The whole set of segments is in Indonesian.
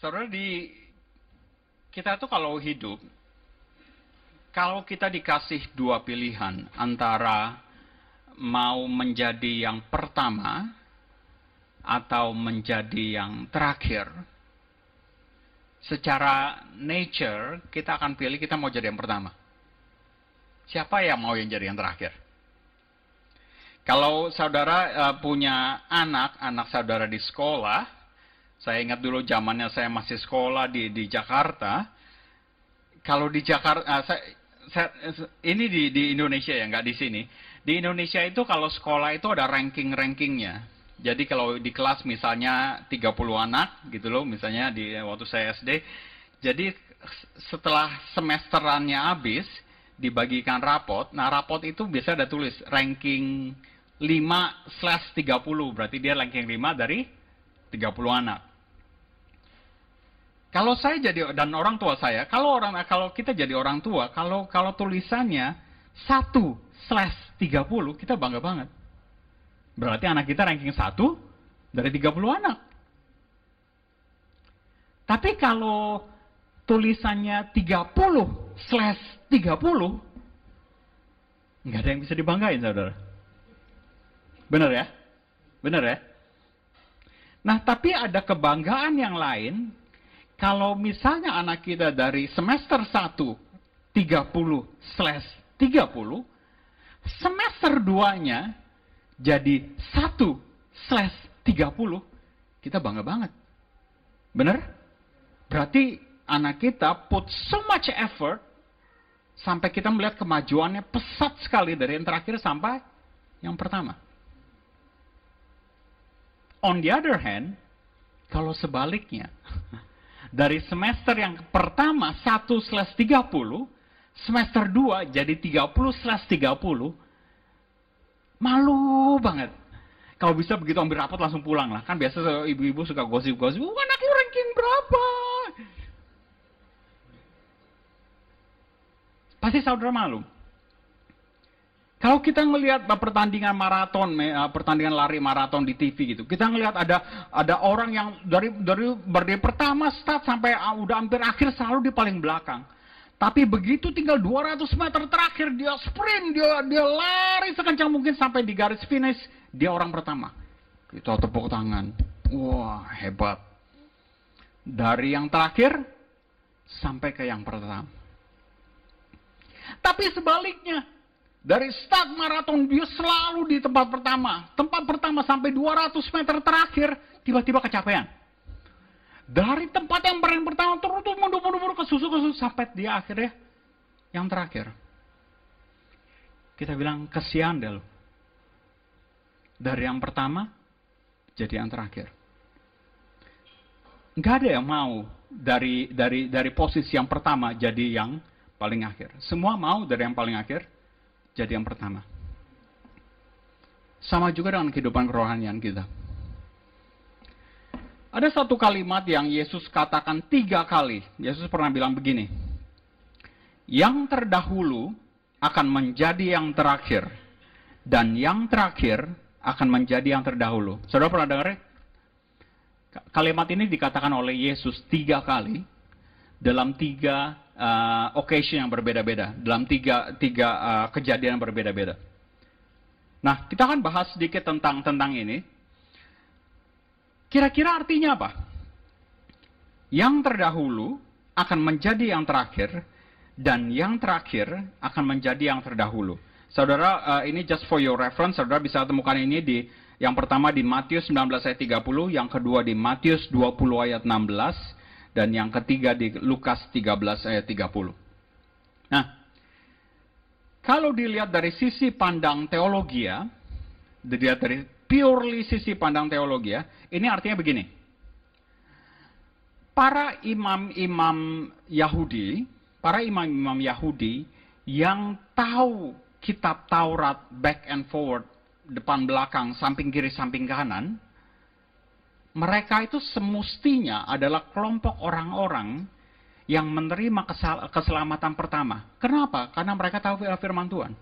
Saudara, kita tuh kalau hidup, kalau kita dikasih dua pilihan antara mau menjadi yang pertama atau menjadi yang terakhir, secara nature kita akan pilih kita mau jadi yang pertama. Siapa yang mau yang jadi yang terakhir? Kalau saudara punya anak saudara di sekolah, saya ingat dulu zamannya saya masih sekolah di Jakarta. Kalau di Jakarta, ini di Indonesia ya, nggak di sini. Di Indonesia itu kalau sekolah itu ada ranking-rankingnya. Jadi kalau di kelas misalnya 30 anak gitu loh, misalnya waktu saya SD. Jadi setelah semesterannya habis, dibagikan rapot. Nah rapot itu biasa ada tulis ranking 5/30, berarti dia ranking 5 dari 30 anak. Kalau saya jadi, dan orang tua saya, kalau kita jadi orang tua, kalau tulisannya 1/30, kita bangga banget. Berarti anak kita ranking 1 dari 30 anak. Tapi kalau tulisannya 30/30, nggak ada yang bisa dibanggain, saudara. Benar ya? Benar ya? Nah, tapi ada kebanggaan yang lain. Kalau misalnya anak kita dari semester 1 30/30, semester 2-nya jadi 1/30, kita bangga banget. Benar? Berarti anak kita put so much effort sampai kita melihat kemajuannya pesat sekali dari yang terakhir sampai yang pertama. On the other hand, kalau sebaliknya, dari semester yang pertama 1/30, semester 2 jadi 30/30, malu banget. Kalau bisa begitu ambil rapot langsung pulang lah. Kan biasa ibu-ibu suka gosip-gosip, anak lu ranking berapa? Pasti saudara malu. Kalau kita ngelihat pertandingan maraton, pertandingan lari maraton di TV gitu, kita ngelihat ada orang yang dari pertama start sampai udah hampir akhir selalu di paling belakang. Tapi begitu tinggal 200 meter terakhir, dia sprint, dia lari sekencang mungkin sampai di garis finish, dia orang pertama. Kita tepuk tangan. Wah, hebat. Dari yang terakhir sampai ke yang pertama. Tapi sebaliknya, dari start maraton dia selalu di tempat pertama. Tempat pertama sampai 200 meter terakhir, tiba-tiba kecapean. Dari tempat yang paling pertama terus mundur ke susu sampai dia akhirnya yang terakhir. Kita bilang kesian deh lo. Dari yang pertama jadi yang terakhir. Nggak ada yang mau dari posisi yang pertama jadi yang paling akhir. Semua mau dari yang paling akhir jadi yang pertama. Sama juga dengan kehidupan kerohanian kita. Ada satu kalimat yang Yesus katakan 3 kali. Yesus pernah bilang begini. Yang terdahulu akan menjadi yang terakhir. Dan yang terakhir akan menjadi yang terdahulu. Saudara pernah dengar? Kalimat ini dikatakan oleh Yesus 3 kali. Dalam 3 occasion yang berbeda-beda. Dalam 3 kejadian yang berbeda-beda. Nah, kita akan bahas sedikit tentang ini. Kira-kira artinya apa? Yang terdahulu akan menjadi yang terakhir, dan yang terakhir akan menjadi yang terdahulu. Saudara, ini just for your reference, saudara bisa temukan ini yang pertama di Matius 19 ayat 30, yang kedua di Matius 20 ayat 16, dan yang ketiga di Lukas 13 ayat 30. Nah, kalau dilihat dari sisi pandang teologi ya, dilihat dari purely sisi pandang teologi ya, ini artinya begini. Para imam-imam Yahudi yang tahu kitab Taurat back and forward, depan belakang, samping kiri, samping kanan, mereka itu semestinya adalah kelompok orang-orang yang menerima keselamatan pertama. Kenapa? Karena mereka tahu firman Tuhan.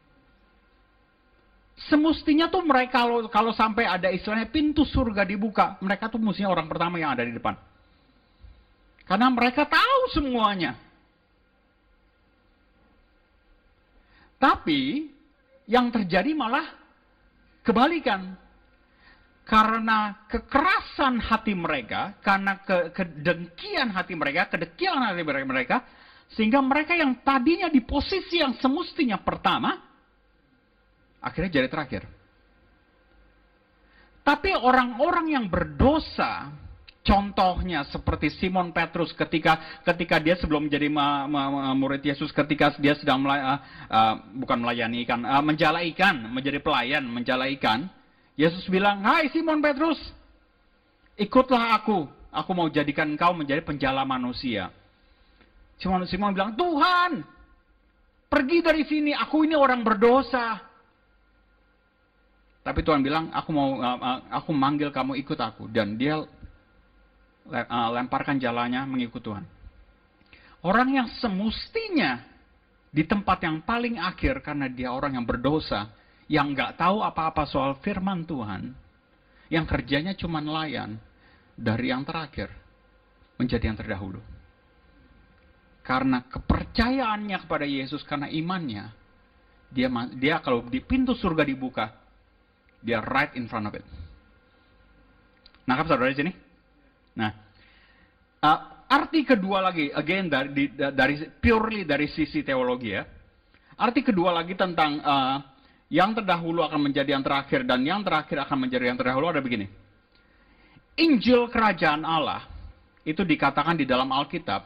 Semestinya tuh mereka kalau sampai ada istilahnya pintu surga dibuka, mereka tuh mestinya orang pertama yang ada di depan. Karena mereka tahu semuanya. Tapi yang terjadi malah kebalikan. Karena kekerasan hati mereka, karena kedengkian hati mereka, kedekilan hati mereka, sehingga mereka yang tadinya di posisi yang semestinya pertama, akhirnya jadi terakhir. Tapi orang-orang yang berdosa, contohnya seperti Simon Petrus ketika dia sebelum menjadi murid Yesus, ketika dia sedang menjala ikan, menjadi pelayan menjala ikan, Yesus bilang, "Hai Simon Petrus, ikutlah aku mau jadikan engkau menjadi penjala manusia." Simon bilang, "Tuhan, pergi dari sini, aku ini orang berdosa." Tapi Tuhan bilang, aku manggil kamu ikut aku. Dan dia lemparkan jalannya mengikut Tuhan. Orang yang semestinya di tempat yang paling akhir karena dia orang yang berdosa, yang nggak tahu apa-apa soal firman Tuhan, yang kerjanya cuma nelayan, dari yang terakhir menjadi yang terdahulu. Karena kepercayaannya kepada Yesus, karena imannya, dia kalau di pintu surga dibuka, dia right in front of it. Nangkap saudara di sini? Nah, arti kedua lagi, again purely dari sisi teologi ya. Arti kedua lagi tentang yang terdahulu akan menjadi yang terakhir dan yang terakhir akan menjadi yang terdahulu ada begini. Injil kerajaan Allah itu dikatakan di dalam Alkitab,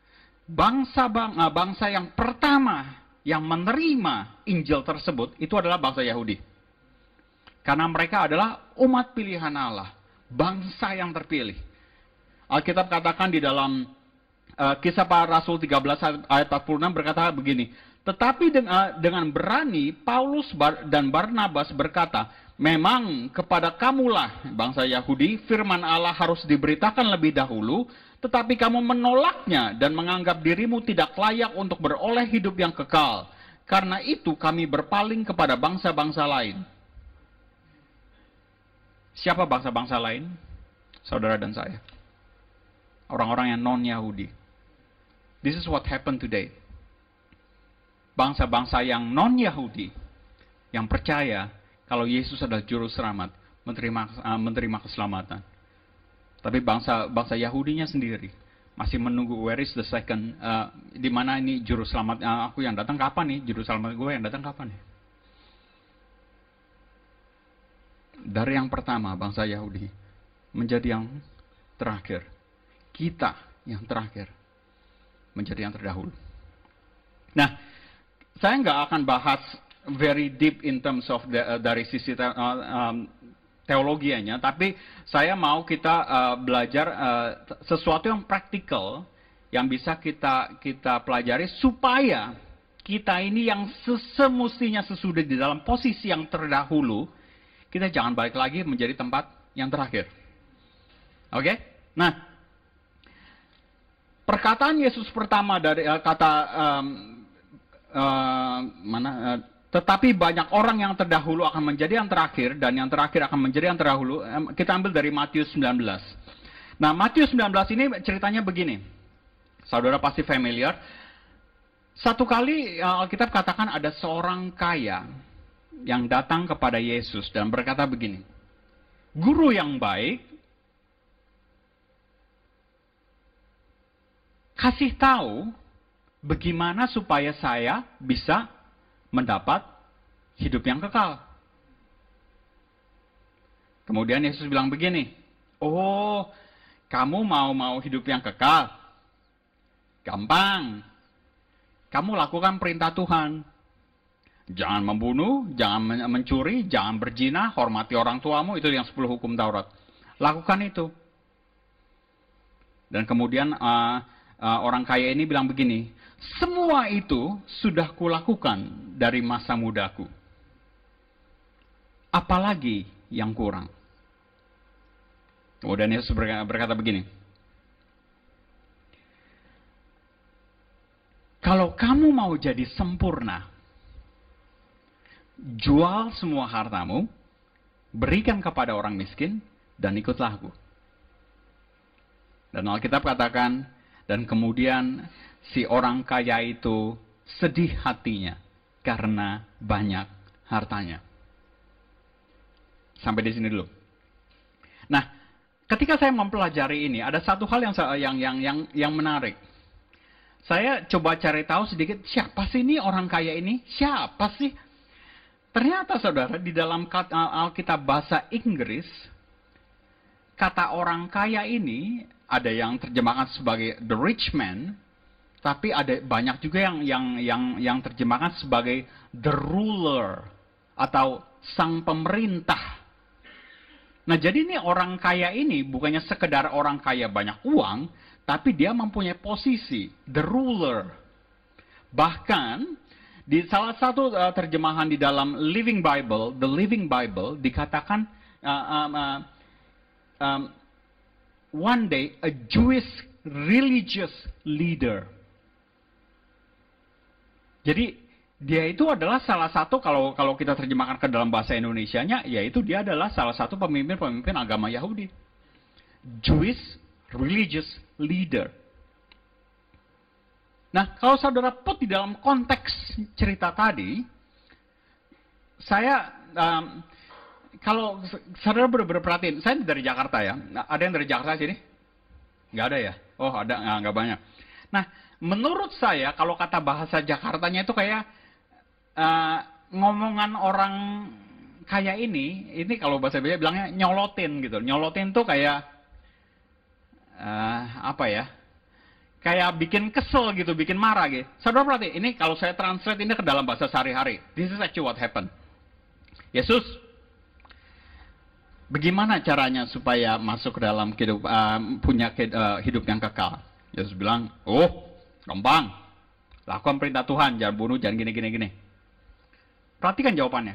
bangsa yang pertama yang menerima Injil tersebut itu adalah bangsa Yahudi. Karena mereka adalah umat pilihan Allah, bangsa yang terpilih. Alkitab katakan di dalam Kisah Para Rasul 13 ayat 46 berkata begini, "Tetapi dengan berani Paulus dan Barnabas berkata, memang kepada kamulah bangsa Yahudi firman Allah harus diberitakan lebih dahulu, tetapi kamu menolaknya dan menganggap dirimu tidak layak untuk beroleh hidup yang kekal. Karena itu kami berpaling kepada bangsa-bangsa lain." Siapa bangsa-bangsa lain? Saudara dan saya. Orang-orang yang non-Yahudi. This is what happened today. Bangsa-bangsa yang non-Yahudi, yang percaya kalau Yesus adalah juru selamat, menerima keselamatan. Tapi bangsa Yahudinya sendiri masih menunggu, where is the second, di mana ini juru selamat, aku yang datang kapan nih, juru selamat gue yang datang kapan nih. Dari yang pertama, bangsa Yahudi, menjadi yang terakhir. Kita yang terakhir, menjadi yang terdahulu. Nah, saya nggak akan bahas very deep in terms of dari sisi teologianya, tapi saya mau kita belajar sesuatu yang praktikal, yang bisa kita pelajari supaya kita ini yang semestinya sesudah di dalam posisi yang terdahulu, kita jangan balik lagi menjadi tempat yang terakhir. Oke? Nah, perkataan Yesus pertama dari kata tetapi banyak orang yang terdahulu akan menjadi yang terakhir dan yang terakhir akan menjadi yang terdahulu, kita ambil dari Matius 19. Nah, Matius 19 ini ceritanya begini. Saudara pasti familiar. Satu kali Alkitab katakan ada seorang kaya yang datang kepada Yesus dan berkata begini, "Guru yang baik, kasih tahu bagaimana supaya saya bisa mendapat hidup yang kekal." Kemudian Yesus bilang begini, "Oh, kamu mau hidup yang kekal? Gampang. Kamu lakukan perintah Tuhan. Jangan membunuh, jangan mencuri, jangan berzina, hormati orang tuamu, itu yang 10 hukum Taurat. Lakukan itu." Dan kemudian orang kaya ini bilang begini, "Semua itu sudah kulakukan dari masa mudaku. Apalagi yang kurang?" Kemudian Yesus berkata begini, "Kalau kamu mau jadi sempurna, jual semua hartamu, berikan kepada orang miskin, dan ikutlah aku." Dan Alkitab katakan, Dan kemudian si orang kaya itu sedih hatinya karena banyak hartanya. Sampai di sini dulu. Nah, ketika saya mempelajari ini, ada satu hal yang menarik. Saya coba cari tahu sedikit, siapa sih ini orang kaya ini? Siapa sih? Ternyata saudara, di dalam Alkitab bahasa Inggris, kata orang kaya ini ada yang terjemahkan sebagai the rich man, tapi ada banyak juga yang terjemahkan sebagai the ruler atau sang pemerintah. Nah, jadi ini orang kaya ini bukannya sekedar orang kaya banyak uang, tapi dia mempunyai posisi the ruler. Bahkan di salah satu terjemahan di dalam Living Bible, the Living Bible dikatakan one day a Jewish religious leader. Jadi dia itu adalah salah satu, kalau kita terjemahkan ke dalam bahasa Indonesianya, yaitu dia adalah salah satu pemimpin agama Yahudi. Jewish religious leader. Nah, kalau saudara put di dalam konteks cerita tadi, saya kalau saudara benar-benar perhatiin, saya dari Jakarta ya. Ada yang dari Jakarta sini? Nggak ada ya? Oh, ada, nggak banyak. Nah, menurut saya kalau kata bahasa Jakartanya itu kayak ngomongan orang kaya ini kalau bahasa Indonesia bilangnya nyolotin gitu. Nyolotin tuh kayak apa ya? Kayak bikin kesel gitu, bikin marah gitu. Saudara perhati, ini kalau saya translate ini ke dalam bahasa sehari-hari. This is actually what happened. Yesus, bagaimana caranya supaya masuk ke dalam punya hidup yang kekal? Yesus bilang, oh, gampang. Lakukan perintah Tuhan, jangan bunuh, jangan gini. Perhatikan jawabannya.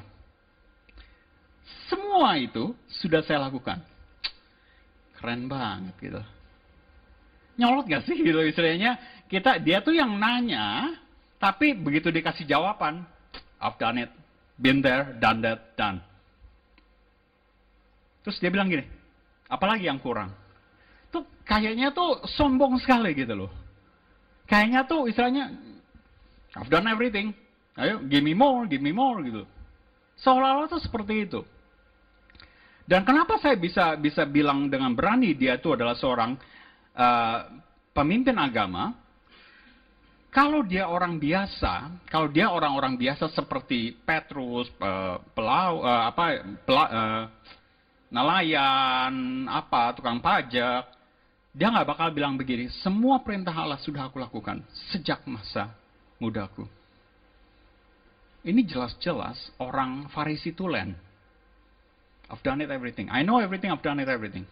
Semua itu sudah saya lakukan. Keren banget gitu. Nyolot gak sih gitu istilahnya? Dia tuh yang nanya, tapi begitu dikasih jawaban, I've done it, been there, done that, done. Terus dia bilang gini, apalagi yang kurang? Tuh kayaknya tuh sombong sekali gitu loh. Kayaknya tuh istilahnya, I've done everything, ayo give me more gitu. Seolah-olah tuh seperti itu. Dan kenapa saya bisa bilang dengan berani dia itu adalah seorang pemimpin agama? Kalau dia orang biasa, kalau dia orang-orang biasa seperti Petrus, nelayan, tukang pajak, dia nggak bakal bilang begini, semua perintah Allah sudah aku lakukan sejak masa mudaku. Ini jelas-jelas orang Farisi tulen. I've done it everything. I know everything, I've done it everything.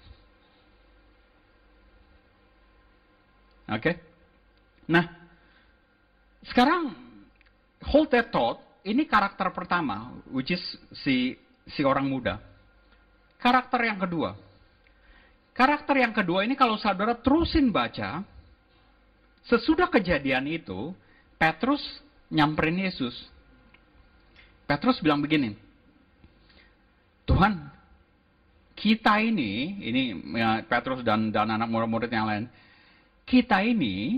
Oke? Nah, sekarang hold that thought, ini karakter pertama, which is si orang muda. Karakter yang kedua. Karakter yang kedua ini kalau saudara terusin baca, sesudah kejadian itu, Petrus nyamperin Yesus. Petrus bilang begini, Tuhan, kita ini Petrus dan anak murid-murid yang lain, kita ini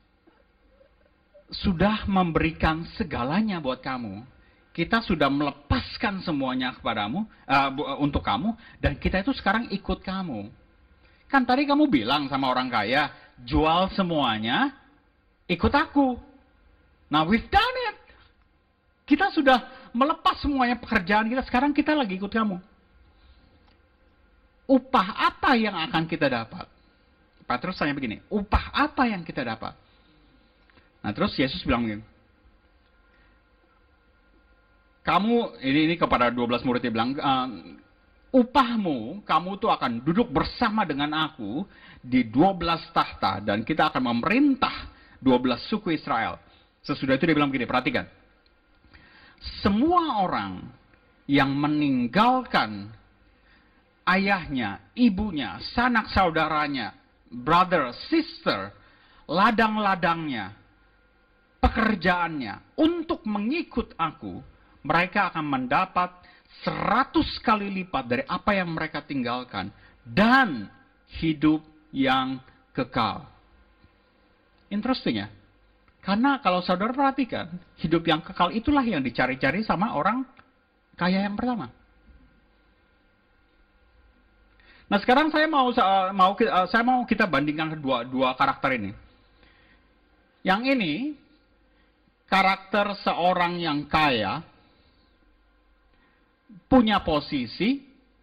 sudah memberikan segalanya buat kamu. Kita sudah melepaskan semuanya kepadamu, untuk kamu, dan kita itu sekarang ikut kamu. Kan tadi kamu bilang sama orang kaya, jual semuanya, ikut aku. Now we've done it. Kita sudah melepas semuanya pekerjaan kita, sekarang kita lagi ikut kamu. Upah apa yang akan kita dapat? Petrus tanya begini, upah apa yang kita dapat? Nah terus Yesus bilang begini, kamu, ini kepada 12 murid dia bilang, upahmu, kamu tuh akan duduk bersama dengan aku di 12 tahta, dan kita akan memerintah 12 suku Israel. Sesudah itu dia bilang begini, perhatikan. Semua orang yang meninggalkan ayahnya, ibunya, sanak saudaranya, brother, sister, ladang-ladangnya, pekerjaannya, untuk mengikut aku, mereka akan mendapat 100 kali lipat dari apa yang mereka tinggalkan, dan hidup yang kekal. Interesting ya. Karena kalau saudara perhatikan, hidup yang kekal itulah yang dicari-cari sama orang kaya yang pertama. Nah sekarang saya mau kita bandingkan dua karakter ini. Yang ini karakter seorang yang kaya, punya posisi,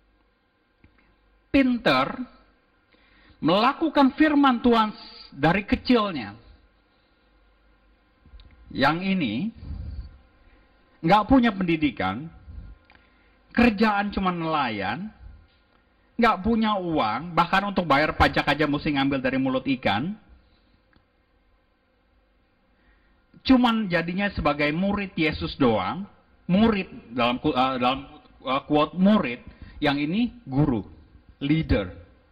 pinter, melakukan firman Tuhan dari kecilnya. Yang ini nggak punya pendidikan, kerjaan cuma nelayan, nggak punya uang, bahkan untuk bayar pajak aja mesti ngambil dari mulut ikan. Cuman jadinya sebagai murid Yesus doang, murid dalam quote murid, yang ini guru, leader.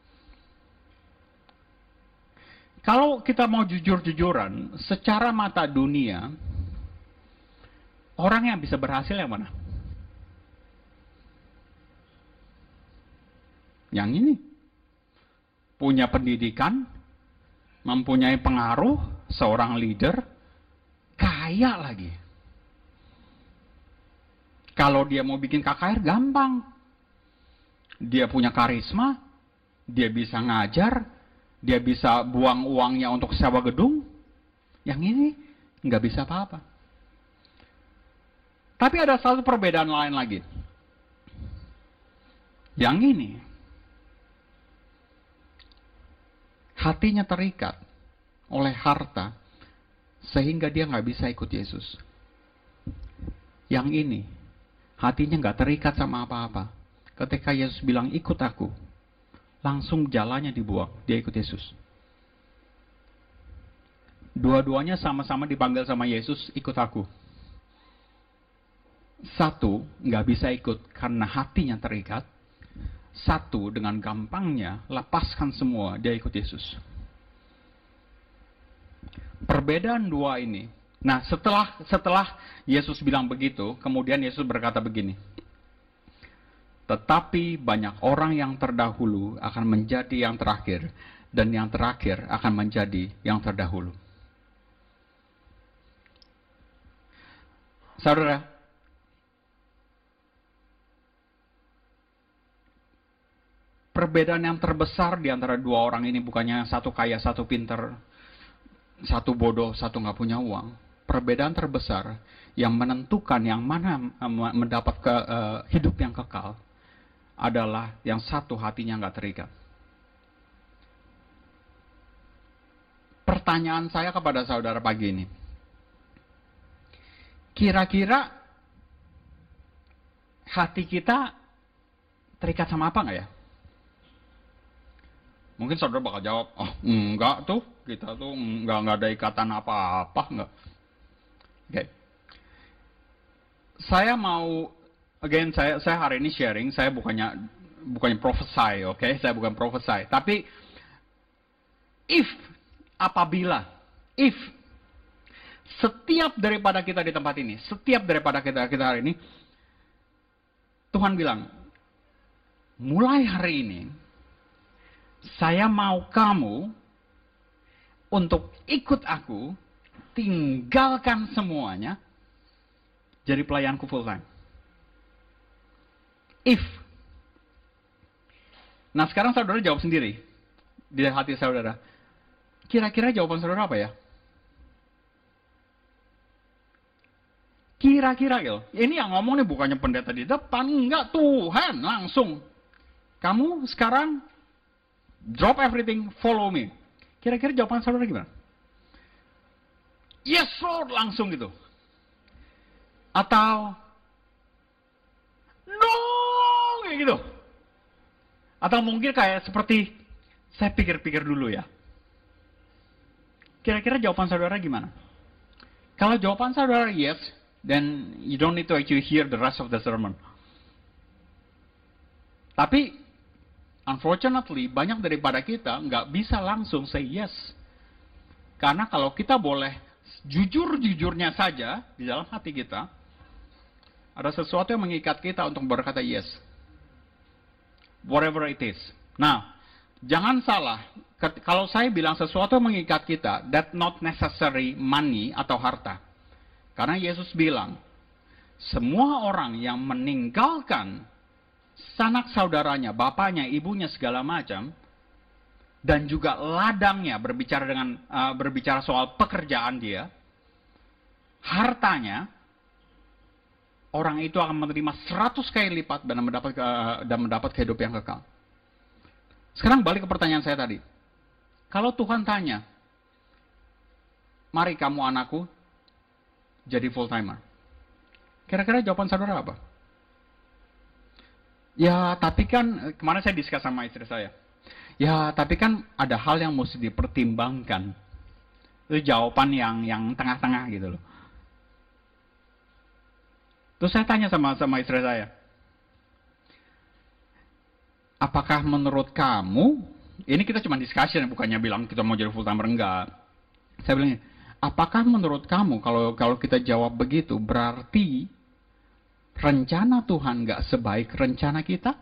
Kalau kita mau jujur-jujuran, secara mata dunia, orang yang bisa berhasil yang mana? Yang ini. Punya pendidikan, mempunyai pengaruh, seorang leader, kaya lagi. Kalau dia mau bikin KKR gampang. Dia punya karisma, dia bisa ngajar, dia bisa buang uangnya untuk sewa gedung. Yang ini nggak bisa apa-apa. Tapi ada satu perbedaan lain lagi. Yang ini, hatinya terikat oleh harta, sehingga dia nggak bisa ikut Yesus. Yang ini, hatinya nggak terikat sama apa-apa. Ketika Yesus bilang, ikut aku, langsung jalannya dibuang, dia ikut Yesus. Dua-duanya sama-sama dipanggil sama Yesus, ikut aku. Satu, nggak bisa ikut karena hatinya terikat. Satu, dengan gampangnya, lepaskan semua, dia ikut Yesus. Perbedaan dua ini. Nah, setelah Yesus bilang begitu, kemudian Yesus berkata begini. Tetapi banyak orang yang terdahulu akan menjadi yang terakhir, dan yang terakhir akan menjadi yang terdahulu. Saudara, perbedaan yang terbesar di antara dua orang ini bukannya satu kaya, satu pinter, satu bodoh, satu nggak punya uang. Perbedaan terbesar yang menentukan yang mana mendapat hidup yang kekal adalah yang satu hatinya nggak terikat. Pertanyaan saya kepada saudara pagi ini, kira-kira hati kita terikat sama apa nggak ya? Mungkin saudara bakal jawab, oh enggak tuh, kita tuh enggak ada ikatan apa-apa, enggak. Oke. Saya mau, again, saya hari ini sharing, saya bukannya prophesy, oke? Saya bukan prophesy, tapi apabila setiap daripada kita di tempat ini, setiap daripada kita hari ini, Tuhan bilang, mulai hari ini, saya mau kamu untuk ikut aku, tinggalkan semuanya, jadi pelayanku full time. Nah sekarang saudara jawab sendiri, di hati saudara. Kira-kira jawaban saudara apa ya? Kira-kira gitu. Ini yang ngomong nih bukannya pendeta di depan, enggak, Tuhan langsung. Kamu sekarang drop everything, follow me. Kira-kira jawaban saudara gimana? Yes Lord, langsung gitu. Atau no, kayak gitu. Atau mungkin kayak seperti saya pikir-pikir dulu ya. Kira-kira jawaban saudara gimana? Kalau jawaban saudara yes, then you don't need to actually hear the rest of the sermon. Tapi unfortunately, banyak daripada kita nggak bisa langsung say yes. Karena kalau kita boleh jujur-jujurnya saja di dalam hati kita, ada sesuatu yang mengikat kita untuk berkata yes. Whatever it is. Nah, Jangan salah, kalau saya bilang sesuatu yang mengikat kita, that not necessary money atau harta. Karena Yesus bilang, semua orang yang meninggalkan sanak saudaranya, bapaknya, ibunya, segala macam, dan juga ladangnya, berbicara soal pekerjaan dia, hartanya, orang itu akan menerima 100 kali lipat dan mendapat kehidupan yang kekal. Sekarang balik ke pertanyaan saya tadi. Kalau Tuhan tanya, mari kamu anakku jadi full timer. Kira-kira jawaban saudara apa? Ya, tapi kan, kemarin saya diskus sama istri saya. Ya, tapi kan ada hal yang mesti dipertimbangkan. Itu jawaban yang tengah-tengah gitu loh. Terus saya tanya sama istri saya. Apakah menurut kamu, ini kita cuma discussion, bukannya bilang kita mau jadi full timer, enggak. Saya bilang, apakah menurut kamu, kalau kita jawab begitu, berarti rencana Tuhan nggak sebaik rencana kita?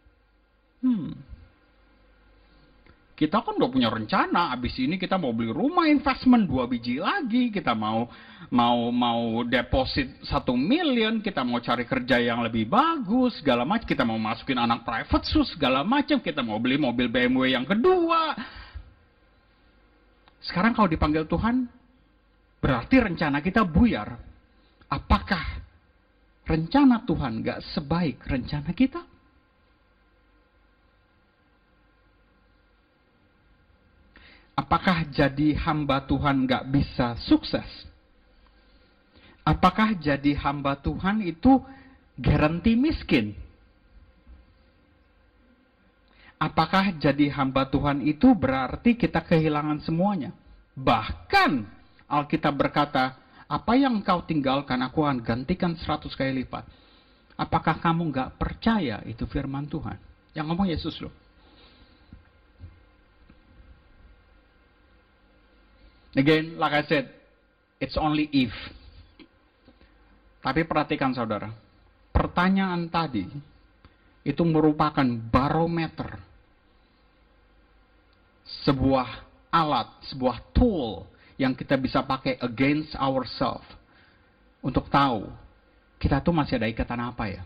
Kita kan udah punya rencana, abis ini kita mau beli rumah investment 2 biji lagi, kita mau deposit 1 million, kita mau cari kerja yang lebih bagus, segala macam, kita mau masukin anak private school, segala macam, kita mau beli mobil BMW yang kedua. Sekarang kalau dipanggil Tuhan, berarti rencana kita buyar. Apakah rencana Tuhan gak sebaik rencana kita? Apakah jadi hamba Tuhan gak bisa sukses? Apakah jadi hamba Tuhan itu garansi miskin? Apakah jadi hamba Tuhan itu berarti kita kehilangan semuanya? Bahkan Alkitab berkata, apa yang kau tinggalkan aku akan gantikan 100 kali lipat. Apakah kamu gak percaya itu firman Tuhan? Yang ngomong Yesus loh. Again, like I said, it's only if. Tapi perhatikan saudara, pertanyaan tadi itu merupakan barometer, sebuah alat, sebuah tool yang kita bisa pakai against ourselves untuk tahu kita tuh masih ada ikatan apa ya.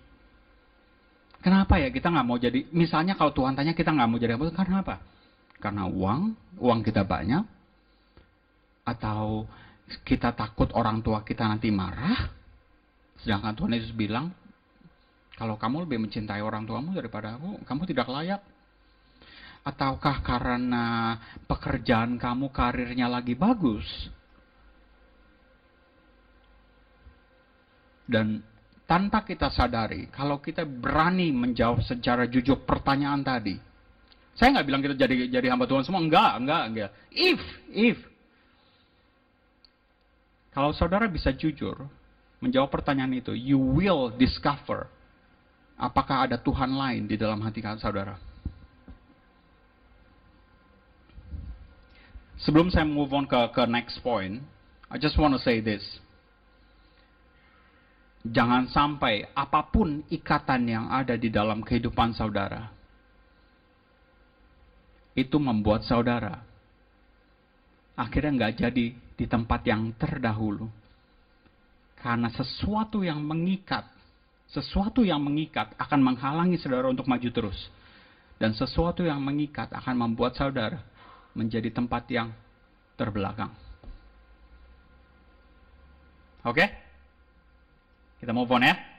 Kenapa ya kita nggak mau jadi, misalnya kalau Tuhan tanya kita nggak mau jadi apa, karena apa? Karena uang kita banyak, atau kita takut orang tua kita nanti marah, sedangkan Tuhan Yesus bilang, kalau kamu lebih mencintai orang tuamu daripada aku, kamu tidak layak. Ataukah karena pekerjaan kamu, karirnya lagi bagus, dan tanpa kita sadari, kalau kita berani menjawab secara jujur pertanyaan tadi, saya nggak bilang kita jadi hamba Tuhan semua, enggak. If kalau saudara bisa jujur menjawab pertanyaan itu, you will discover apakah ada Tuhan lain di dalam hati saudara. Sebelum saya move on ke next point, I just want to say this. Jangan sampai apapun ikatan yang ada di dalam kehidupan saudara, itu membuat saudara akhirnya nggak jadi di tempat yang terdahulu. Karena sesuatu yang mengikat akan menghalangi saudara untuk maju terus. Dan sesuatu yang mengikat akan membuat saudara menjadi tempat yang terbelakang. Oke? Kita move on ya.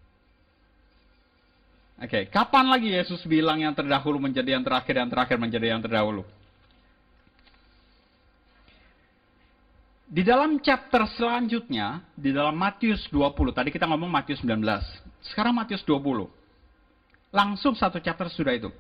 Oke, kapan lagi Yesus bilang yang terdahulu menjadi yang terakhir, yang terakhir menjadi yang terdahulu? Di dalam chapter selanjutnya, di dalam Matius 20, tadi kita ngomong Matius 19, sekarang Matius 20. Langsung satu chapter sudah itu.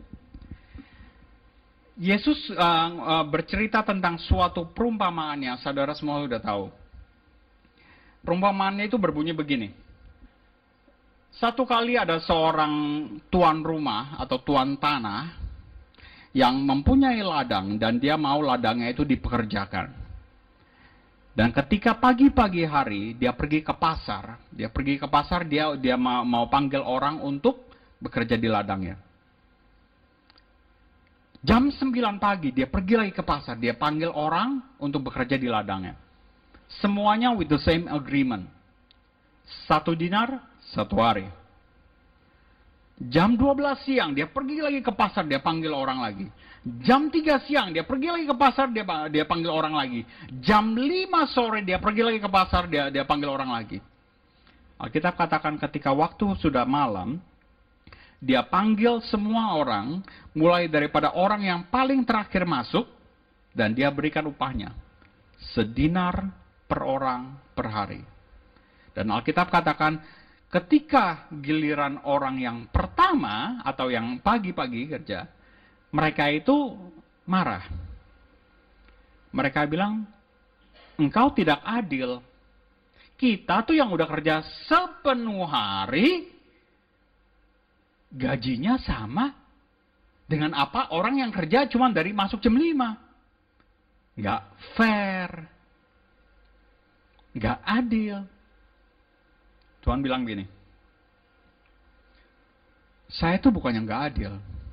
Yesus bercerita tentang suatu perumpamaan yang saudara semua sudah tahu. Perumpamaannya itu berbunyi begini. Satu kali ada seorang tuan rumah atau tuan tanah yang mempunyai ladang dan dia mau ladangnya itu dipekerjakan. Dan ketika pagi-pagi hari dia pergi ke pasar, dia mau panggil orang untuk bekerja di ladangnya. Jam 9 pagi dia pergi lagi ke pasar, dia panggil orang untuk bekerja di ladangnya. Semuanya with the same agreement. 1 dinar, 1 hari. Jam 12 siang dia pergi lagi ke pasar, dia panggil orang lagi. Jam 3 siang dia pergi lagi ke pasar, dia panggil orang lagi. Jam 5 sore dia pergi lagi ke pasar, dia panggil orang lagi. Alkitab katakan ketika waktu sudah malam, dia panggil semua orang, mulai daripada orang yang paling terakhir masuk, dan dia berikan upahnya. Sedinar per orang per hari. Dan Alkitab katakan, ketika giliran orang yang pertama atau yang pagi-pagi kerja, mereka itu marah. Mereka bilang, engkau tidak adil. Kita tuh yang udah kerja sepenuh hari, gajinya sama dengan apa orang yang kerja cuma dari masuk jam 5. Nggak fair. Nggak adil. Tuhan bilang gini, saya itu bukannya nggak adil.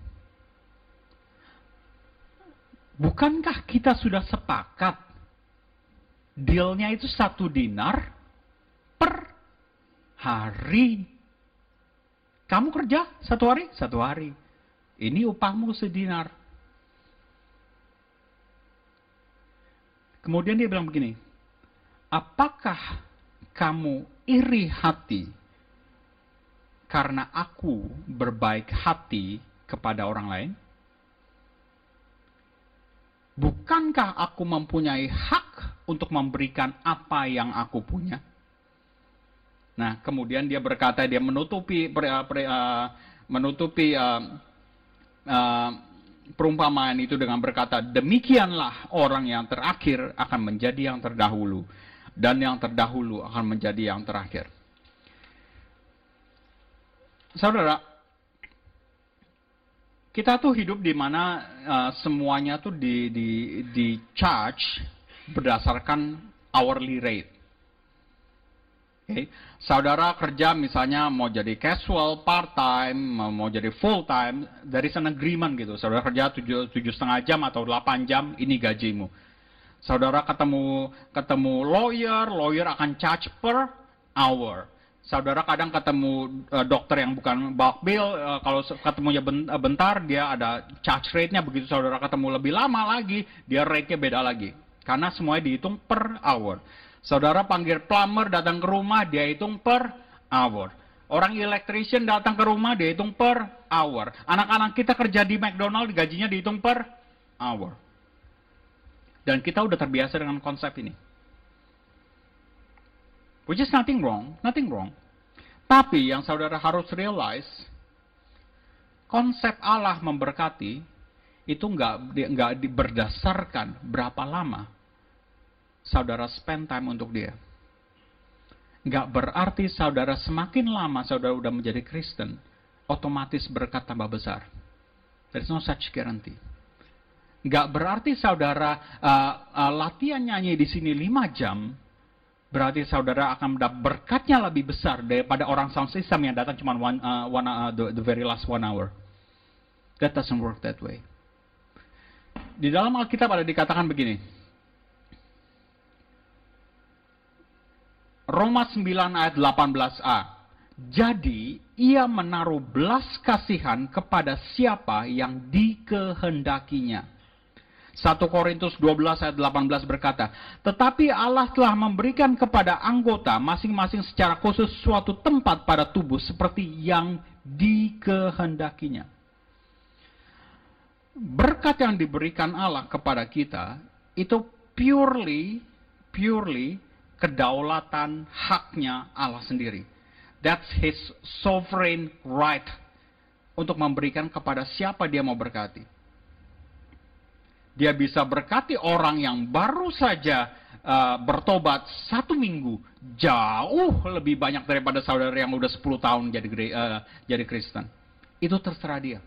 Bukankah kita sudah sepakat dealnya itu 1 dinar per hari? Kamu kerja 1 hari? 1 hari. Ini upahmu sedinar. Kemudian dia bilang begini, apakah kamu iri hati karena aku berbaik hati kepada orang lain? Bukankah aku mempunyai hak untuk memberikan apa yang aku punya? Nah, kemudian dia berkata, dia menutupi perumpamaan itu dengan berkata, demikianlah orang yang terakhir akan menjadi yang terdahulu. Dan yang terdahulu akan menjadi yang terakhir. Saudara, kita tuh hidup di mana semuanya tuh di charge berdasarkan hourly rate. Okay. Saudara kerja misalnya mau jadi casual, part time, mau jadi full time, there is an agreement gitu. Saudara kerja 7,5 jam atau 8 jam, ini gajimu. Saudara ketemu lawyer akan charge per hour. Saudara kadang ketemu dokter yang bukan bulk bill, kalau ketemunya bentar, dia ada charge rate-nya. Begitu saudara ketemu lebih lama lagi, dia rate-nya beda lagi. Karena semuanya dihitung per hour. Saudara panggil plumber datang ke rumah, dia hitung per hour. Orang electrician datang ke rumah, dia hitung per hour. Anak-anak kita kerja di McDonald, gajinya dihitung per hour. Dan kita udah terbiasa dengan konsep ini. Which is nothing wrong. Tapi yang saudara harus realize, konsep Allah memberkati itu nggak berdasarkan berapa lama saudara spend time untuk dia. Nggak berarti saudara semakin lama saudara udah menjadi Kristen, otomatis berkat tambah besar. There is no such guarantee. Nggak berarti saudara latihan nyanyi di sini 5 jam, berarti saudara akan mendapat berkatnya lebih besar daripada orang sound system yang datang cuma the very last 1 hour. That doesn't work that way. Di dalam Alkitab ada dikatakan begini. Roma 9 ayat 18a. Jadi ia menaruh belas kasihan kepada siapa yang dikehendakinya. 1 Korintus 12 ayat 18 berkata, tetapi Allah telah memberikan kepada anggota masing-masing secara khusus suatu tempat pada tubuh seperti yang dikehendakinya. Berkat yang diberikan Allah kepada kita itu purely kedaulatan haknya Allah sendiri. That's his sovereign right untuk memberikan kepada siapa dia mau berkati. Dia bisa berkati orang yang baru saja bertobat 1 minggu, jauh lebih banyak daripada saudara yang udah 10 tahun jadi Kristen. Itu terserah dia.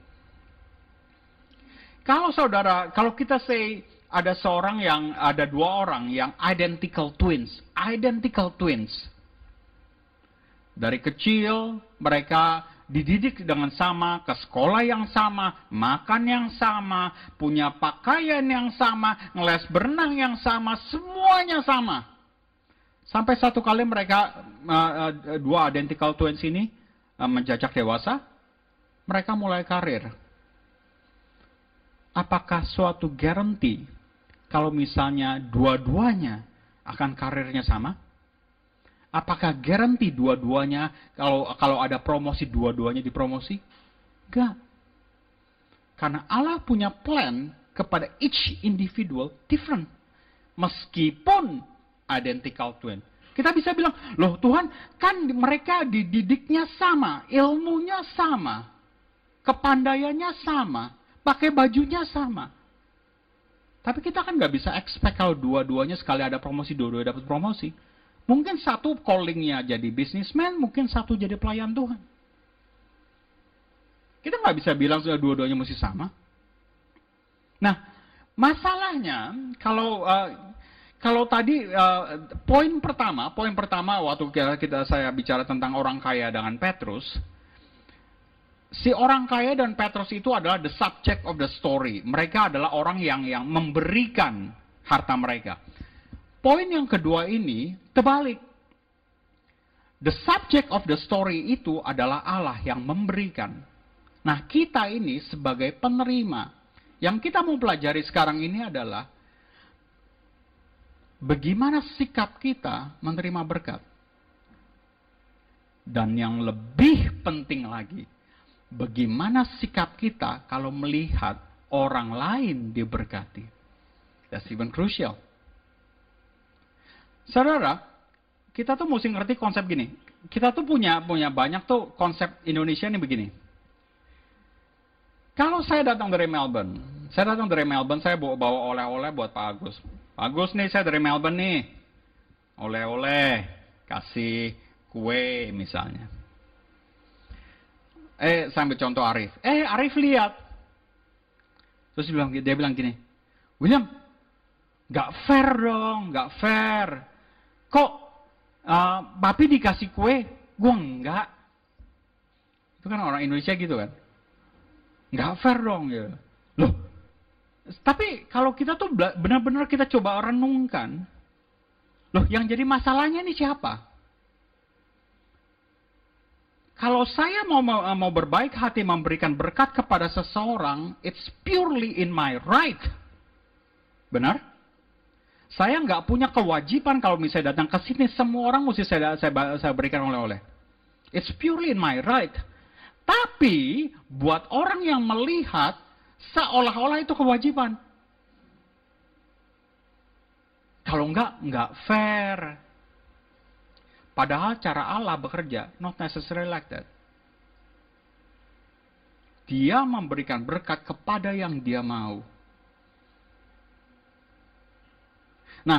Kalau kita say ada 2 orang yang identical twins. Dari kecil mereka dididik dengan sama, ke sekolah yang sama, makan yang sama, punya pakaian yang sama, ngeles berenang yang sama, semuanya sama. Sampai satu kali mereka, dua identical twins ini, menjajak dewasa, mereka mulai karir. Apakah suatu garansi kalau misalnya dua-duanya akan karirnya sama? Apakah garansi dua-duanya kalau ada promosi dua-duanya dipromosi? Enggak. Karena Allah punya plan kepada each individual different. Meskipun identical twin. Kita bisa bilang, loh Tuhan, kan mereka dididiknya sama, ilmunya sama, kepandaiannya sama, pakai bajunya sama. Tapi kita kan nggak bisa expect kalau dua-duanya sekali ada promosi, dua-duanya dapat promosi. Mungkin satu callingnya jadi businessman, mungkin satu jadi pelayan Tuhan. Kita nggak bisa bilang sudah dua-duanya mesti sama. Nah, masalahnya kalau tadi poin pertama waktu saya bicara tentang orang kaya dengan Petrus, si orang kaya dan Petrus itu adalah the subject of the story. Mereka adalah orang yang memberikan harta mereka. Poin yang kedua ini terbalik. The subject of the story itu adalah Allah yang memberikan. Nah, kita ini sebagai penerima. Yang kita mau pelajari sekarang ini adalah bagaimana sikap kita menerima berkat. Dan yang lebih penting lagi, bagaimana sikap kita kalau melihat orang lain diberkati. That's even crucial. Saudara, kita tuh mesti ngerti konsep gini. Kita tuh punya banyak tuh konsep Indonesia nih begini. Kalau saya datang dari Melbourne, saya bawa oleh-oleh buat Pak Agus. Pak Agus nih, saya dari Melbourne nih. Oleh-oleh, kasih kue misalnya. Saya ambil contoh Arif. Arif lihat. Terus dia bilang gini, William, gak fair dong, gak fair. Kok Papi dikasih kue, gua enggak? Itu kan orang Indonesia gitu kan. Gak fair dong ya. Loh, tapi kalau kita tuh benar-benar kita coba renungkan, loh yang jadi masalahnya ini siapa? Kalau saya mau berbaik hati memberikan berkat kepada seseorang, it's purely in my right. Benar? Saya nggak punya kewajiban kalau misalnya datang ke sini, semua orang mesti saya berikan oleh-oleh. It's purely in my right. Tapi, buat orang yang melihat, seolah-olah itu kewajiban. Kalau nggak fair. Padahal cara Allah bekerja, not necessarily like that. Dia memberikan berkat kepada yang dia mau. Nah,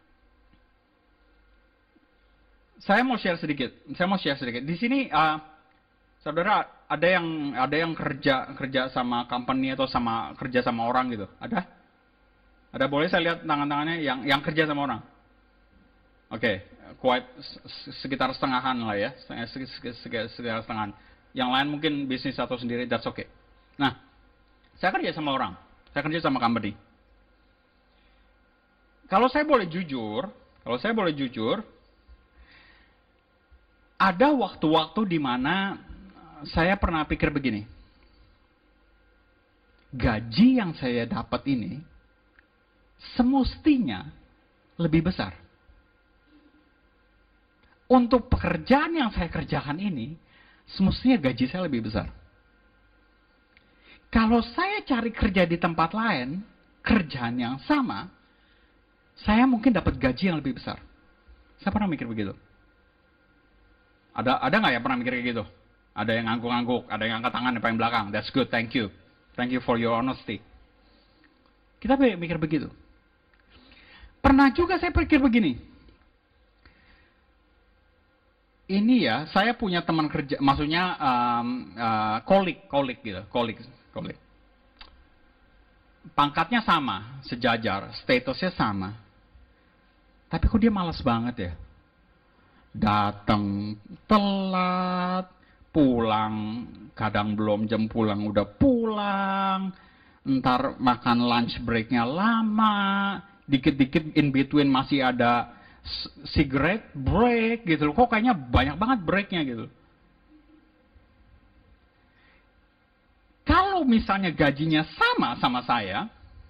saya mau share sedikit. Di sini, saudara, ada yang kerja sama company atau kerja sama orang gitu. Ada? Boleh saya lihat tangan-tangannya yang kerja sama orang? Oke, quite sekitar setengahan lah ya, sekitar setengahan. Yang lain mungkin bisnis atau sendiri, that's okay. Nah, saya kerja sama orang, saya kerja sama company. Kalau saya boleh jujur, ada waktu-waktu di mana saya pernah pikir begini, gaji yang saya dapat ini semestinya lebih besar. Untuk pekerjaan yang saya kerjakan ini, semestinya gaji saya lebih besar. Kalau saya cari kerja di tempat lain, kerjaan yang sama, saya mungkin dapat gaji yang lebih besar. Saya pernah mikir begitu. Ada nggak ya pernah mikir kayak gitu? Ada yang ngangguk-ngangguk, ada yang angkat tangan di paling belakang. That's good, thank you. Thank you for your honesty. Kita mikir begitu. Pernah juga saya pikir begini. Ini ya, saya punya teman kerja, maksudnya kolik gitu, kolik. Pangkatnya sama, sejajar, statusnya sama. Tapi kok dia malas banget ya? Datang telat, pulang, kadang belum jam pulang udah pulang, ntar makan lunch breaknya lama, dikit-dikit in between masih ada cigarette break gitu loh. Kok kayaknya banyak banget breaknya gitu. Kalau misalnya gajinya sama saya,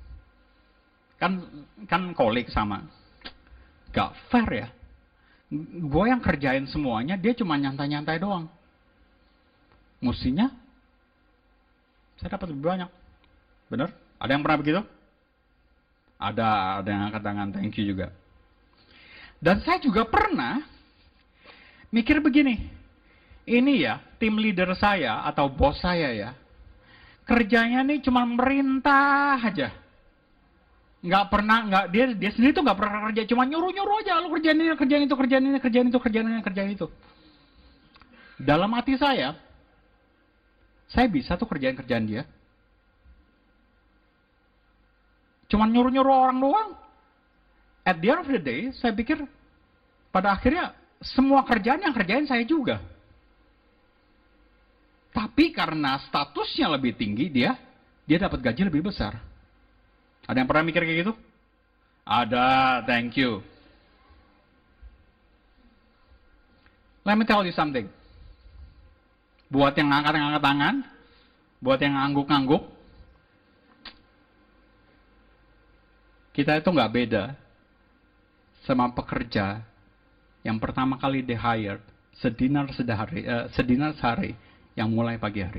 kan kolik sama, gak fair ya. Gue yang kerjain semuanya, dia cuma nyantai-nyantai doang. Mestinya saya dapat lebih banyak. Bener? Ada yang pernah begitu? Ada yang angkat tangan, thank you juga. Dan saya juga pernah mikir begini, ini ya tim leader saya atau bos saya ya, kerjanya nih cuma merintah aja. Dia sendiri tuh nggak pernah kerja, cuma nyuruh aja, lu kerjain ini, kerjain itu, kerjain ini, kerjain itu, kerjain ini, kerjain itu. Dalam hati saya bisa tuh kerjaan dia. Cuma nyuruh orang doang. At the end of the day, saya pikir pada akhirnya semua kerjaan yang kerjain saya juga. Tapi karena statusnya lebih tinggi, dia dapat gaji lebih besar. Ada yang pernah mikir kayak gitu? Ada, thank you. Let me tell you something. Buat yang ngangkat tangan, buat yang ngangguk-ngangguk, kita itu nggak beda sama pekerja yang pertama kali di-hired sedinar sehari yang mulai pagi hari.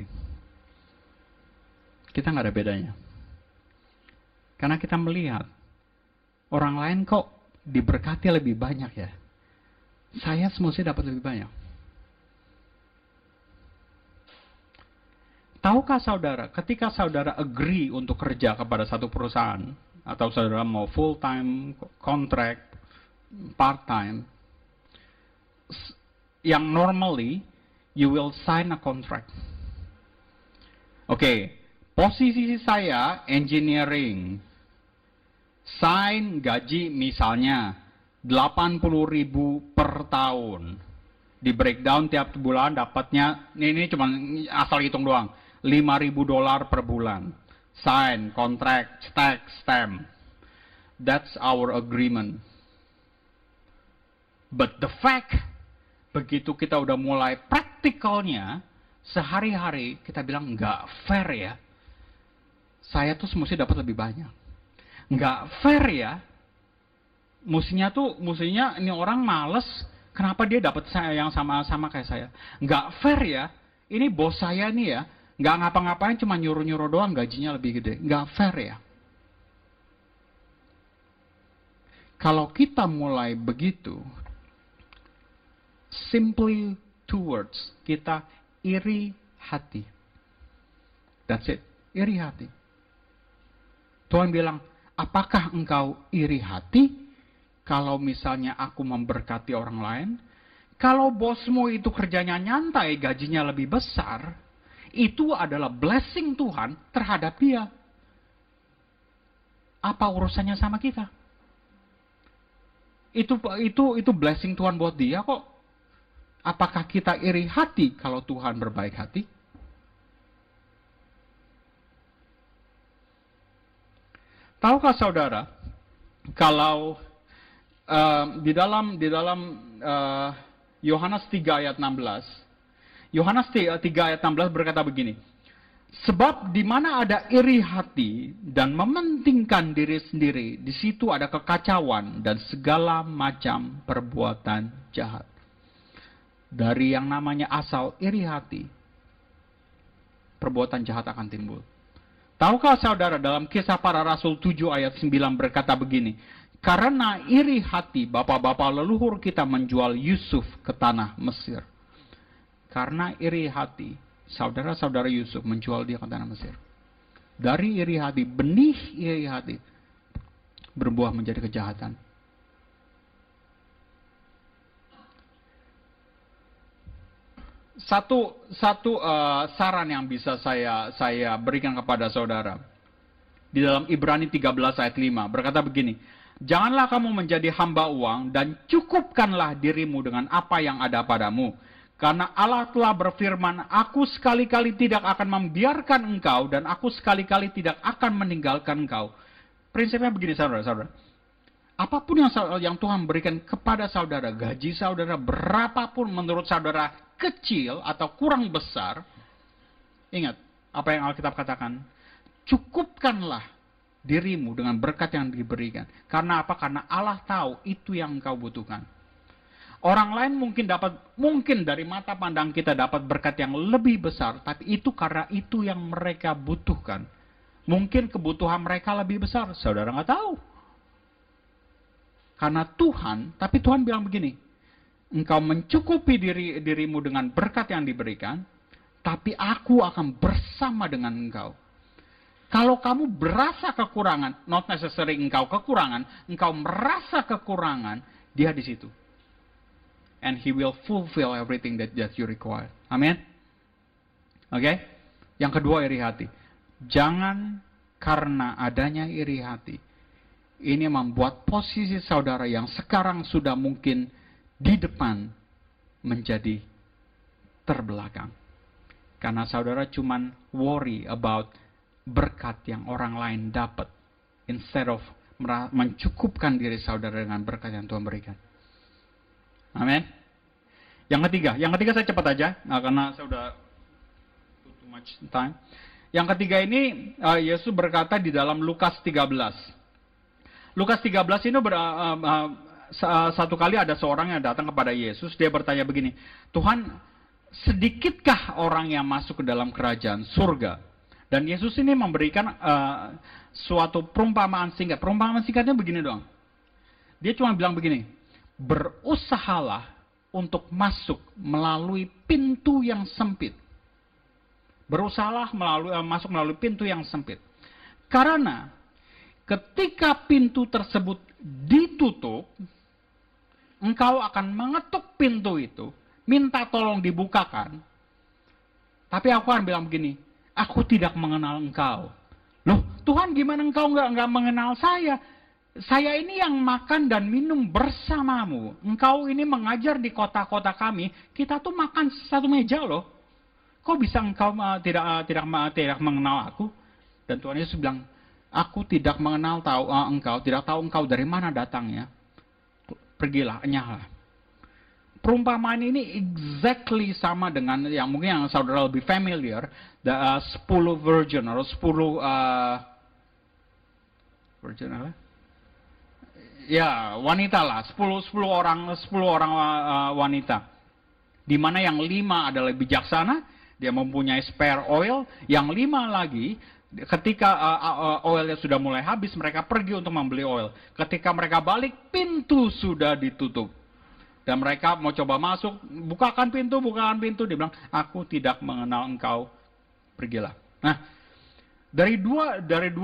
Kita nggak ada bedanya. Karena kita melihat orang lain kok diberkati lebih banyak ya. Saya semestinya dapat lebih banyak. Tahukah saudara, ketika saudara agree untuk kerja kepada satu perusahaan, atau saudara mau full time, contract, part time, yang normally you will sign a contract. Oke, posisi saya engineering, sign gaji misalnya 80.000 per tahun, di breakdown tiap bulan dapatnya, ini cuma asal hitung doang, $5.000 per bulan. Sign, contract, stamp. That's our agreement. But the fact, begitu kita udah mulai praktikalnya, sehari-hari kita bilang nggak fair ya. Saya tuh mesti dapat lebih banyak. Nggak fair ya. Mestinya ini orang males, kenapa dia dapat yang sama-sama kayak saya? Nggak fair ya. Ini bos saya nih ya, nggak ngapa-ngapain, cuma nyuruh-nyuruh doang, gajinya lebih gede. Nggak fair ya. Kalau kita mulai begitu, simply two words, kita iri hati. That's it, iri hati. Tuhan bilang, apakah engkau iri hati kalau misalnya aku memberkati orang lain? Kalau bosmu itu kerjanya nyantai, gajinya lebih besar, itu adalah blessing Tuhan terhadap dia. Apa urusannya sama kita? Itu blessing Tuhan buat dia kok. Apakah kita iri hati kalau Tuhan berbaik hati? Tahukah saudara, kalau di dalam Yohanes 3 ayat 16, Yohanes 3 ayat 16 berkata begini, sebab di mana ada iri hati dan mementingkan diri sendiri, di situ ada kekacauan dan segala macam perbuatan jahat. Dari yang namanya asal iri hati, perbuatan jahat akan timbul. Tahukah saudara, dalam Kisah Para Rasul 7 ayat 9 berkata begini, karena iri hati bapak-bapak leluhur kita menjual Yusuf ke tanah Mesir. Karena iri hati, saudara-saudara Yusuf menjual dia ke tanah Mesir. Dari iri hati, benih iri hati berbuah menjadi kejahatan. Satu saran yang bisa saya berikan kepada saudara. Di dalam Ibrani 13 ayat 5 berkata begini, janganlah kamu menjadi hamba uang dan cukupkanlah dirimu dengan apa yang ada padamu. Karena Allah telah berfirman, aku sekali-kali tidak akan membiarkan engkau dan aku sekali-kali tidak akan meninggalkan engkau. Prinsipnya begini saudara-saudara. Apapun yang Tuhan berikan kepada saudara, gaji saudara berapapun menurut saudara kecil atau kurang besar, ingat apa yang Alkitab katakan, cukupkanlah dirimu dengan berkat yang diberikan. Karena apa? Karena Allah tahu itu yang engkau butuhkan. Orang lain mungkin dari mata pandang kita dapat berkat yang lebih besar, tapi itu karena itu yang mereka butuhkan. Mungkin kebutuhan mereka lebih besar, saudara nggak tahu. Karena Tuhan, tapi Tuhan bilang begini, engkau mencukupi dirimu dengan berkat yang diberikan, tapi aku akan bersama dengan engkau. Kalau kamu berasa kekurangan, not necessary engkau kekurangan, engkau merasa kekurangan, dia di situ. And He will fulfill everything that you require. Amin. Oke? Yang kedua, iri hati. Jangan karena adanya iri hati, ini membuat posisi saudara yang sekarang sudah mungkin di depan menjadi terbelakang. Karena saudara cuman worry about berkat yang orang lain dapat, instead of mencukupkan diri saudara dengan berkat yang Tuhan berikan. Amin. Yang ketiga saya cepat aja, karena saya udah too much time. Yang ketiga ini, Yesus berkata di dalam Lukas 13. Lukas 13 ini satu kali ada seorang yang datang kepada Yesus, dia bertanya begini, Tuhan, sedikitkah orang yang masuk ke dalam kerajaan surga? Dan Yesus ini memberikan suatu perumpamaan singkat. Perumpamaan singkatnya begini doang. Dia cuma bilang begini, berusahalah untuk masuk melalui pintu yang sempit. Berusahalah masuk melalui pintu yang sempit. Karena ketika pintu tersebut ditutup, engkau akan mengetuk pintu itu, minta tolong dibukakan. Tapi aku akan bilang begini, aku tidak mengenal engkau. Loh, Tuhan gimana engkau nggak mengenal saya? Saya ini yang makan dan minum bersamamu. Engkau ini mengajar di kota-kota kami. Kita tuh makan satu meja loh. Kok bisa engkau tidak mengenal aku? Dan Tuhan Yesus bilang, aku tidak mengenal engkau, tidak tahu engkau dari mana datangnya. Pergilah, enyahlah. Perumpamaan ini exactly sama dengan yang mungkin yang saudara lebih familiar, 10 virgin atau 10 virgin apa? Ya, wanita lah, 10 orang wanita. Di mana yang 5 adalah bijaksana, dia mempunyai spare oil, yang 5 lagi ketika oilnya sudah mulai habis, mereka pergi untuk membeli oil. Ketika mereka balik, pintu sudah ditutup. Dan mereka mau coba masuk, bukakan pintu, dia bilang, aku tidak mengenal engkau, pergilah. Nah, dari dua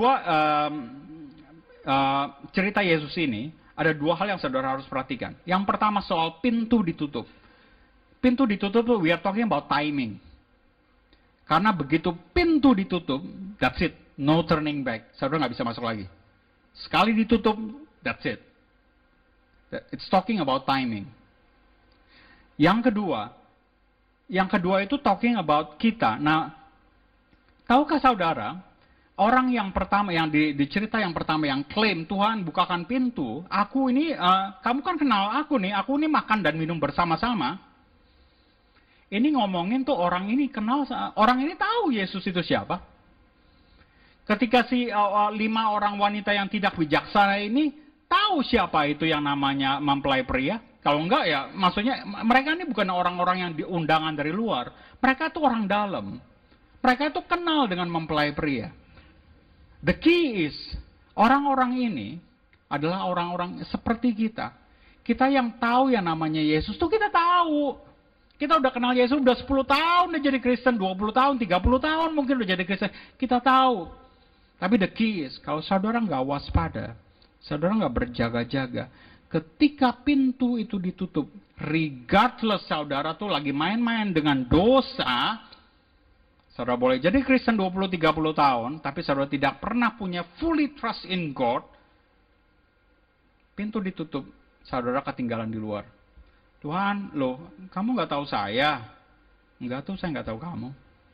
cerita Yesus ini, ada 2 hal yang saudara harus perhatikan. Yang pertama soal pintu ditutup. Pintu ditutup, we are talking about timing. Karena begitu pintu ditutup, that's it, no turning back. Saudara nggak bisa masuk lagi. Sekali ditutup, that's it. It's talking about timing. Yang kedua itu talking about kita. Nah, tahukah saudara, orang yang pertama, yang di cerita yang pertama yang klaim, Tuhan bukakan pintu, aku ini, kamu kan kenal aku nih makan dan minum bersama-sama. Ini ngomongin tuh orang ini kenal, orang ini tahu Yesus itu siapa. Ketika si 5 orang wanita yang tidak bijaksana ini tahu siapa itu yang namanya mempelai pria. Kalau enggak ya, maksudnya mereka ini bukan orang-orang yang diundangan dari luar. Mereka itu orang dalam. Mereka itu kenal dengan mempelai pria. The key is, orang-orang ini adalah orang-orang seperti kita. Kita yang tahu yang namanya Yesus tuh kita tahu. Kita udah kenal Yesus udah 10 tahun udah jadi Kristen, 20 tahun, 30 tahun mungkin udah jadi Kristen. Kita tahu. Tapi the key is, kalau saudara nggak waspada, saudara nggak berjaga-jaga, ketika pintu itu ditutup, regardless saudara tuh lagi main-main dengan dosa, saudara boleh jadi Kristen 20-30 tahun, tapi saudara tidak pernah punya fully trust in God, pintu ditutup, saudara ketinggalan di luar. Tuhan, loh, kamu nggak tahu saya? Enggak tuh, saya nggak tahu kamu.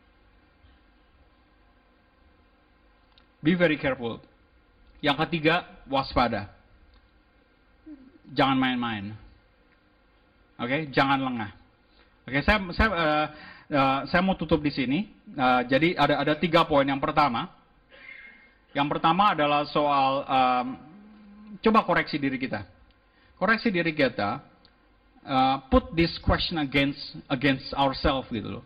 Be very careful. Yang ketiga, waspada. Jangan main-main. Oke, jangan lengah. Oke, saya mau tutup di sini. Jadi ada 3 poin. Yang pertama adalah soal coba koreksi diri kita. Koreksi diri kita. Put this question against ourselves gitu loh.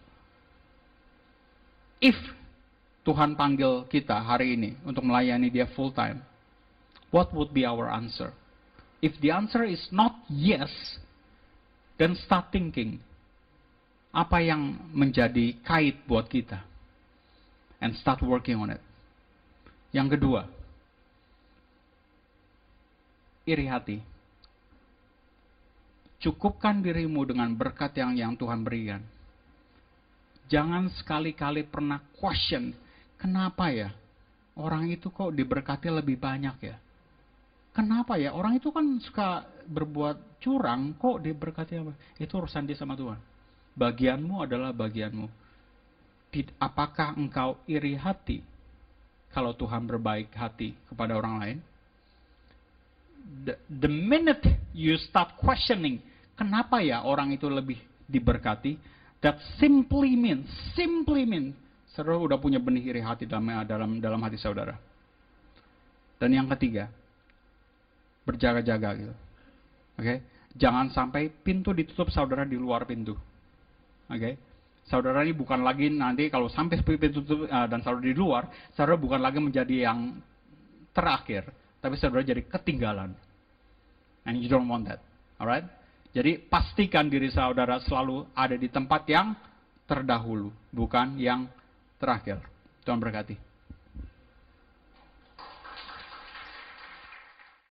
If Tuhan panggil kita hari ini untuk melayani Dia full time, what would be our answer? If the answer is not yes, then start thinking, apa yang menjadi kait buat kita? And start working on it. Yang kedua, iri hati. Cukupkan dirimu dengan berkat yang Tuhan berikan. Jangan sekali-kali pernah question, kenapa ya orang itu kok diberkati lebih banyak ya? Kenapa ya orang itu kan suka berbuat curang, kok diberkati apa? Itu urusan dia sama Tuhan. Bagianmu adalah bagianmu. Apakah engkau iri hati kalau Tuhan berbaik hati kepada orang lain? The minute you start questioning, kenapa ya orang itu lebih diberkati? That simply means, saudara udah punya benih iri hati dalam hati saudara. Dan yang ketiga, berjaga-jaga gitu. Oke? Jangan sampai pintu ditutup saudara di luar pintu. Oke? Saudara ini bukan lagi nanti kalau sampai pintu tutup dan saudara di luar, saudara bukan lagi menjadi yang terakhir, tapi saudara jadi ketinggalan. And you don't want that. Alright? Jadi pastikan diri saudara selalu ada di tempat yang terdahulu, bukan yang terakhir. Tuhan berkati.